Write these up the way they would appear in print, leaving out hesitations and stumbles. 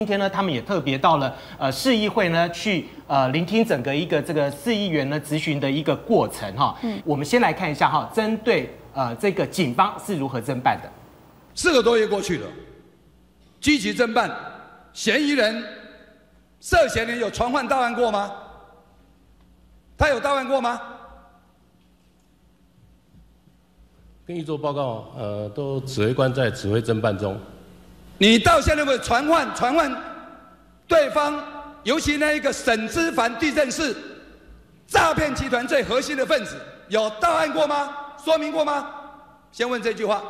今天呢，他们也特别到了市议会呢，去聆听整个一个这个4亿元呢质询的一个过程哈。我们先来看一下哈，针对这个警方是如何侦办的。 4个多月过去了，积极侦办，嫌疑人、涉嫌人有传唤到案过吗？他有到案过吗？ 跟议座报告，都指挥官在指挥侦办中。 你到现在为传唤对方，尤其那一个沈之凡地震室诈骗集团最核心的分子，有到案过吗？说明过吗？先问这句话。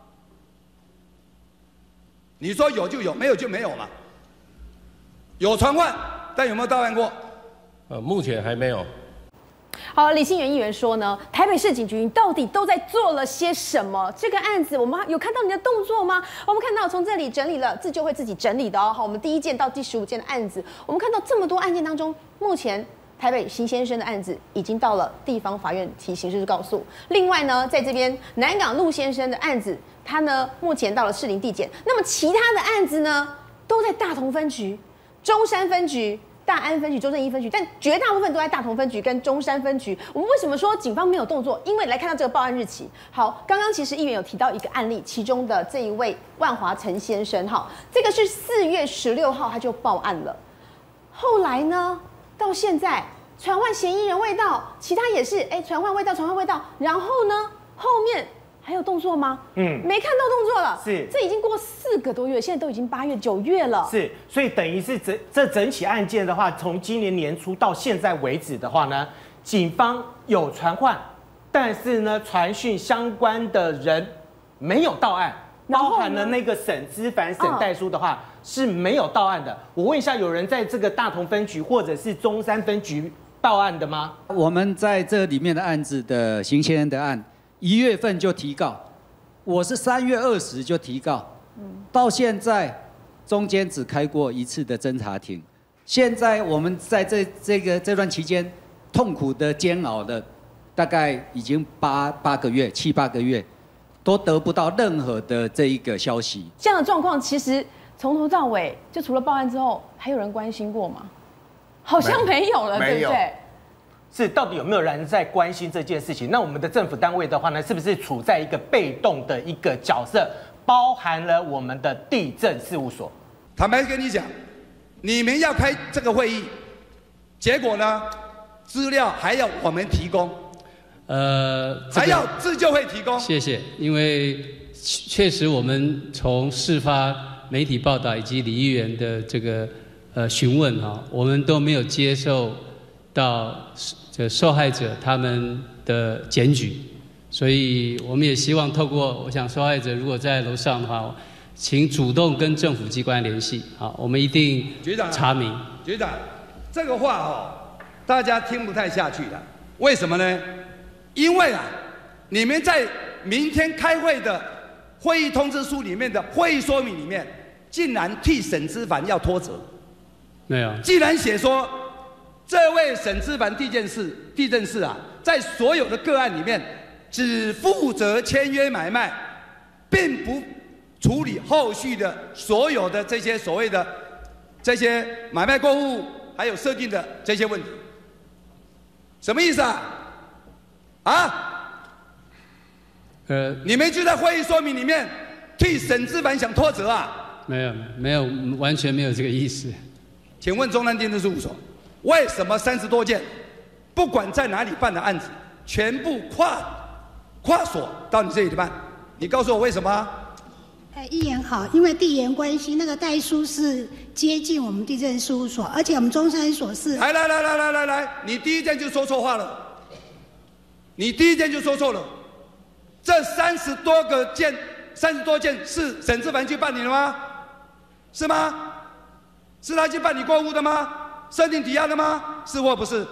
你说有就有，没有就没有嘛。有传唤，但有没有到案过？ 目前还没有。 好，李信元议员说呢，台北市警局到底都在做了些什么？这个案子我们有看到你的动作吗？我们看到从这里整理了自救会自己整理的哦。好，我们第1件到第15件的案子，我们看到这么多案件当中，目前台北邢先生的案子已经到了地方法院提刑事告诉。另外呢，在这边南港陆先生的案子，他呢目前到了士林地检。那么其他的案子呢，都在大同分局、中山分局、大安分局、中正1分局，但绝大部分都在大同分局跟中山分局。我们为什么说警方没有动作？因为来看到这个报案日期。好，刚刚其实议员有提到一个案例，其中的这一位万华陈先生，哈，这个是4月16号他就报案了。后来呢，到现在传唤嫌疑人未到，其他也是传唤未到，然后呢，后面还有动作吗？没看到动作了。 是， 这已经过4个多月，现在都已经8月、9月了。 是，所以等于是这整起案件的话，从今年年初到现在为止的话呢，警方有传唤，但是呢，传讯相关的人没有到案，包含了那个沈之凡、沈代书的话是没有到案的。我问一下，有人在这个大同分局或者是中山分局报案的吗？ 我们在这里面的案子的邢先生的案，1月份就提告，我是3月20就提告，到现在中间只开过1次的侦查庭。现在我们在这段期间痛苦的煎熬的，大概已经7、8个月，都得不到任何的这一个消息。 这样的状况，其实从头到尾，就除了报案之后，还有人关心过吗？好像没有了，对不对？ 是，到底有没有人在关心这件事情？那我们的政府单位的话呢，是不是处在一个被动的一个角色？包含了我们的地政事务所。 坦白跟你讲，你们要开这个会议，结果呢，资料还要我们提供，还要自救会提供。 谢谢，因为确实我们从事发媒体报道以及李议员的这个询问哈，我们都没有接受到这受害者他们的检举，所以我们也希望透过，我想受害者如果在楼上的话，请主动跟政府机关联系，好，我们一定查明。 局长，这个话大家听不太下去了，为什么呢？因为你们在明天开会的会议通知书里面的会议说明里面，竟然替沈之凡要脱责。 没有。 既然写说，这位沈之凡地震室在所有的个案里面，只负责签约买卖，并不处理后续的所有的这些所谓的这些买卖过户，还有设定的这些问题，什么意思啊？你们就在会议说明里面替沈之凡想脱责啊？ 没有，完全没有这个意思。 请问中南地政事务所，为什么30多件，不管在哪里办的案子，全部跨所到你这里办？你告诉我为什么？ 议员好，因为地缘关系，那个代书是接近我们地政事务所，而且我们中山所是。 来，你第一件就说错话了，你第一件就说错了。这30多件是沈之凡去办理的吗？是吗？是他去办理过户的吗？设定抵押的吗？是或不是？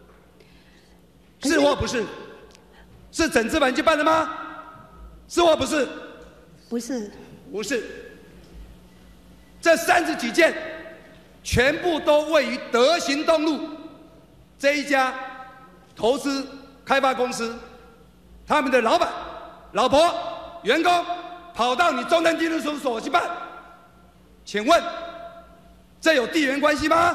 是或不是？是沈之凡去办的吗？是或不是？ 不是。 不是。这30几件，全部都位于德行东路这一家投资开发公司，他们的老板、老婆、员工跑到你中南地政事务所去办，请问这有地缘关系吗？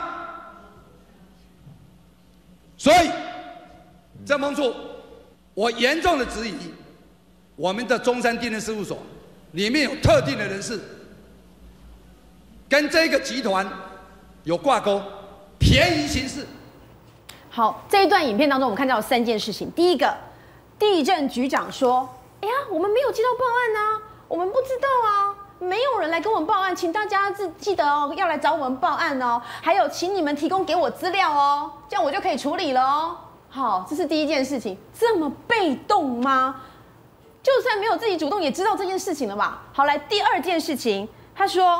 所以，郑风处，我严重的质疑，我们的中山地政事务所里面有特定的人士，跟这个集团有挂钩，便宜行事。 好，这一段影片当中，我们看到有3件事情。第一个，地政局长说：“哎呀，我们没有接到报案啊，我们不知道啊。”没有人来跟我们报案，请大家记得哦，要来找我们报案哦。还有，请你们提供给我资料哦，这样我就可以处理了哦。好，这是第一件事情。这么被动吗？就算没有自己主动，也知道这件事情了吧？好，来第2件事情，他说：“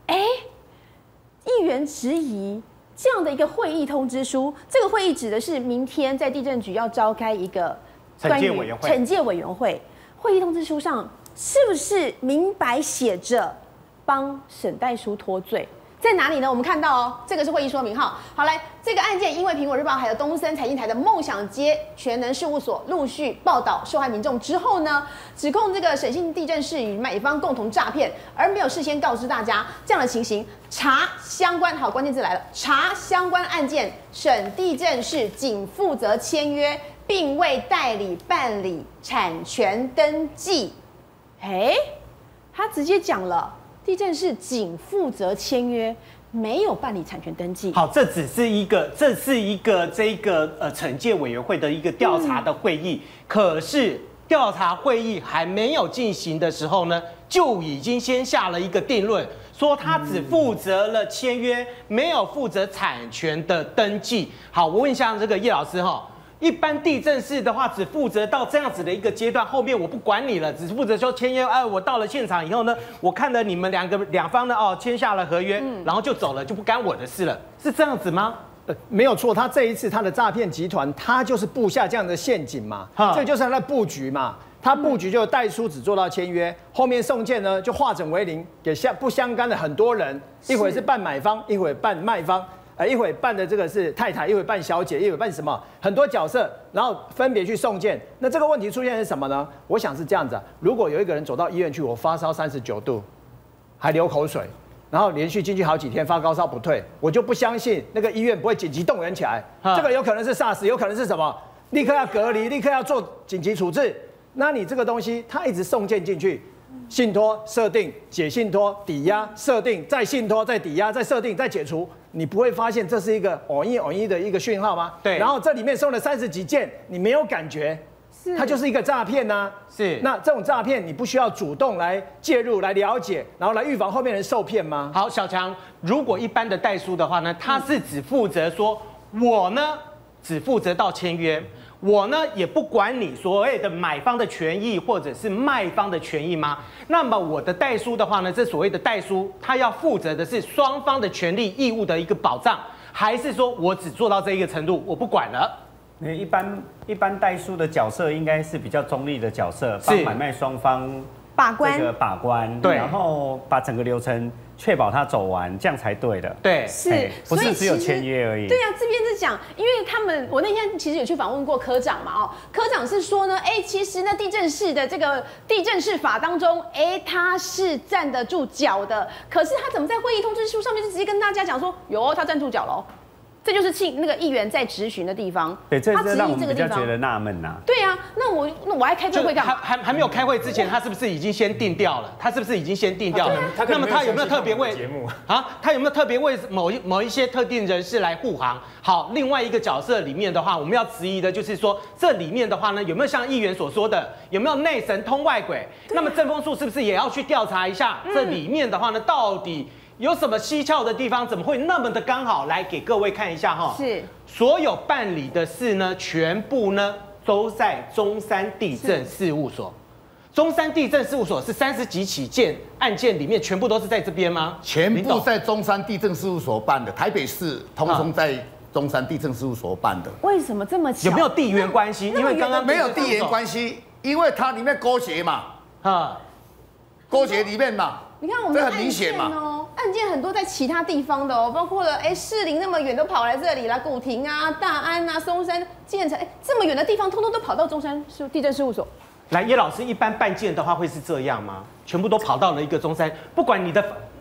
议员质疑这样的一个会议通知书，这个会议指的是明天在地政局要召开一个惩戒委员会。 惩戒委员会会议通知书上。”是不是明白写着帮沈代书脱罪？在哪里呢？我们看到哦，这个是会议说明哈。好，来，这个案件因为苹果日报还有东森财经台的梦想街全能事务所陆续报道受害民众之后呢，指控这个审信地政士与买方共同诈骗，而没有事先告知大家这样的情形。查相关，好，关键字来了，查相关案件，审地政士仅负责签约，并未代理办理产权登记。他直接讲了，地政士仅负责签约，没有办理产权登记。 好，这是一个惩戒委员会的一个调查的会议，可是调查会议还没有进行的时候呢，就已经先下了一个定论，说他只负责了签约，没有负责产权的登记。好，我问一下这个叶老师哈。一般地政士的话，只负责到这样子的一个阶段，后面我不管你了，只负责说签约。我到了现场以后呢，我看了你们两方呢，签下了合约，然后就走了，就不干我的事了，是这样子吗？ 没有错，他这一次他的诈骗集团，他就是布下这样的陷阱嘛，这就是他的布局嘛。他布局就代书只做到签约，后面送件呢就化整为零，给不相干的很多人，一会是扮买方，一会扮卖方。一会办的这个是太太，一会办小姐，一会办什么，很多角色，然后分别去送件。那这个问题出现是什么呢？我想是这样子如果有一个人走到医院去，我发烧39度，还流口水，然后连续进去好几天发高烧不退，我就不相信那个医院不会紧急动员起来。这个有可能是 SARS， 有可能是什么？立刻要隔离，立刻要做紧急处置。那你这个东西，他一直送件进去。信托设定、解信托、抵押设定、再信托、再抵押、再设定、再解除，你不会发现这是一个偶一的一个讯号吗？ 对。 然后这里面送了30几件，你没有感觉，它就是一个诈骗呐。 是。 那这种诈骗，你不需要主动来介入、来了解，然后来预防后面人受骗吗？ 好，小强，如果一般的代书的话呢，他是只负责说，我呢只负责到签约。我呢也不管你所谓的买方的权益或者是卖方的权益吗？那么我的代书的话呢，这所谓的代书，他要负责的是双方的权利义务的一个保障，还是说我只做到这一个程度，我不管了？ 一般代书的角色应该是比较中立的角色，帮买卖双方把关， 这个把关， 对， 然后把整个流程确保它走完，这样才对的。 对， 是， 不是只有签约而已。 对啊，这边是讲，因为我那天其实有去访问过科长嘛，科长是说呢，其实呢地政士的这个地政士法当中，他是站得住脚的，可是他怎么在会议通知书上面就直接跟大家讲说，有他站住脚喽？这就是那个议员在质询的地方， 对，这让我们比较觉得纳闷呐。 对啊，那我还开这会干嘛？ 还没有开会之前，他是不是已经先定调了？他是不是已经先定调了？那么他有没有特别为节目啊？他有没有特别为某一些特定人士来护航？好，另外一个角色里面的话，我们要质疑的就是说，这里面的话呢，有没有像议员所说的，有没有内神通外鬼？那么郑风树是不是也要去调查一下这里面的话呢，到底？有什么蹊跷的地方？怎么会那么的刚好？来给各位看一下哈。 是， 所有办理的事呢，全部呢都在中山地政事务所。中山地政事务所是30几起案件里面，全部都是在这边吗？ 全部在中山地政事务所办的，台北市通通在中山地政事务所办的。 为什么这么巧？ 有没有地缘关系？因为刚刚没有地缘关系，因为它里面勾结嘛，勾结里面嘛。 你看我们的案件案件很多在其他地方的包括了士林那么远都跑来这里啦，古亭啊、大安啊、松山、建成，这么远的地方，通通都跑到中山地政事务所。来，叶老师，一般办件的话会是这样吗？全部都跑到了一个中山，不管你的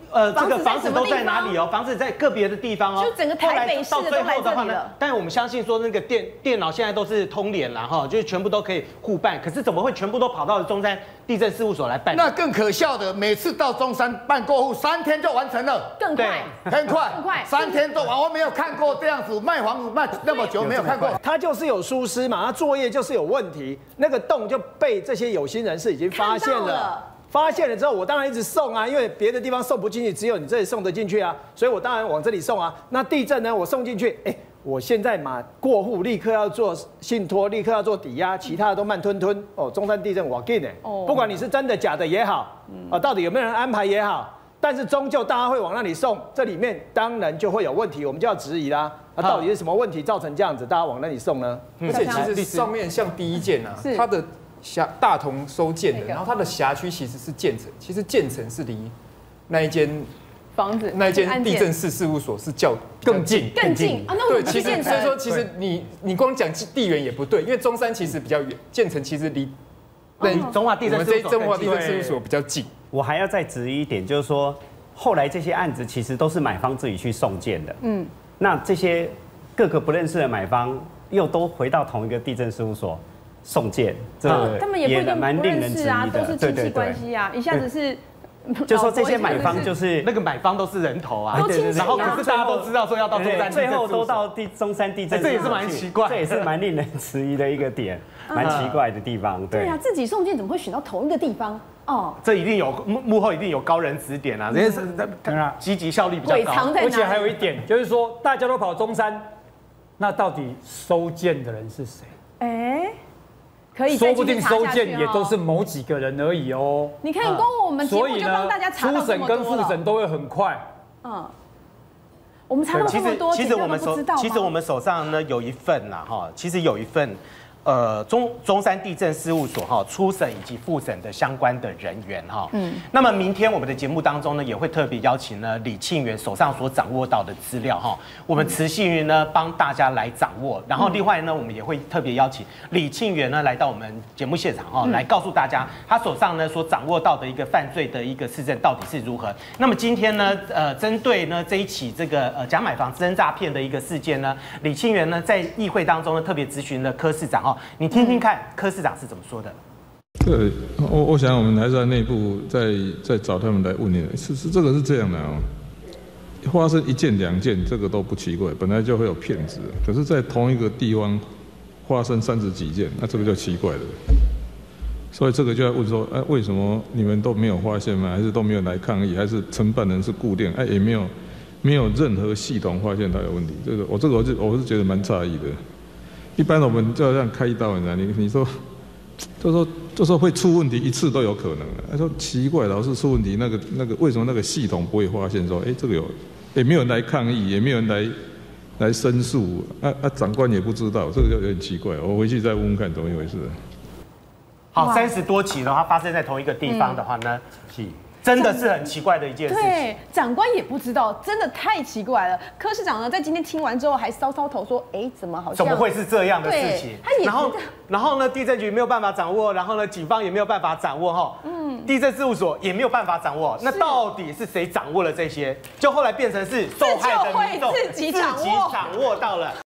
这个房子都在哪里哦？房子在个别的地方哦。 就整个台北市的都来这里了。 但我们相信说那个电脑现在都是通联了哈，就是全部都可以互办。可是怎么会全部都跑到中山地震事务所来办？ 那更可笑的，每次到中山办过户，3天就完成了， 更快， 很快 ，3 天做完。我没有看过这样子卖房子卖那么久，没有看过。 他就是有疏失嘛，他作业就是有问题，那个洞就被这些有心人士已经发现了。发现了之后，我当然一直送啊，因为别的地方送不进去，只有你这里送得进去啊，所以我当然往这里送啊。那地震呢，我送进去，我现在过户立刻要做信托，立刻要做抵押，其他的都慢吞吞。中山地震我给你，不管你是真的假的也好，到底有没有人安排也好，但是终究大家会往那里送，这里面当然就会有问题，我们就要质疑啦。到底是什么问题造成这样子，大家往那里送呢？ 而且其实上面像第一件啊，它的大同收建的，然后它的辖区其实是建成，其实建成是离那一间房子、 那一间地震事务所是更近啊。那我对，其实所以说其实你光讲地缘也不对，因为中山其实比较远，建成其实离中华地震事务所比较近。 我还要再质疑一点，就是说后来这些案子其实都是买方自己去送件的，那这些各个不认识的买方又都回到同一个地震事务所送件，这他们也不一定蛮令人质疑的， 都是亲戚关系啊，一下子是。 就说这些买方就是那个买方都是人头啊， 然后可是大家都知道说要到中山， 最后都到中山地震， 这也是蛮奇怪， 这也是蛮令人质疑的一个点，蛮奇怪的地方。 对啊，自己送件怎么会选到同一个地方？ 这一定有幕后一定有高人指点啊，这些是积极效率比较高。 而且还有一点就是说，大家都跑中山，那到底收件的人是谁？ 可以说不定收件也都是某几个人而已哦。 你看，光我们节目就帮大家查到这么多了。 初审跟复审都会很快。 我们查到这么多， 其实我们手上呢有一份啦哈，其实有一份。中山地震事务所初审以及复审的相关的人员哈，那么明天我们的节目当中呢，也会特别邀请呢李庆元手上所掌握到的资料哈，我们慈禧云呢帮大家来掌握，然后另外呢，我们也会特别邀请李庆元呢来到我们节目现场哈，来告诉大家他手上呢所掌握到的一个犯罪的一个事证到底是如何。那么今天呢，针对呢这一起这个假买房真诈骗的一个事件呢，李庆元呢在议会当中呢特别质询了柯市长你听听看柯市长是怎么说的。 我想我们还是在内部再找他们来问你，这个是这样的发生1件2件这个都不奇怪，本来就会有骗子，可是在同一个地方发生30几件，那这个就奇怪了。所以这个就要问说，为什么你们都没有发现吗？还是都没有来抗议？还是承办人是固定？也没有任何系统发现他有问题？我是觉得蛮诧异的。一般我们就要这样开一刀，你说，就说会出问题1次都有可能。他说奇怪，老是出问题，那个为什么那个系统不会发现说，这个也没有人来抗议，也没有人来申诉，长官也不知道，这个就有点奇怪。我回去再问问看怎么一回事。 好，30多起的话发生在同一个地方的话呢，真的是很奇怪的一件事情。 对，长官也不知道，真的太奇怪了。柯市长呢，在今天听完之后还搔头说：“怎么好像怎么会是这样的事情？”然后呢，地震局没有办法掌握，然后呢，警方也没有办法掌握地震事务所也没有办法掌握。那到底是谁掌握了这些？就后来变成是受害的民众自己掌握到了。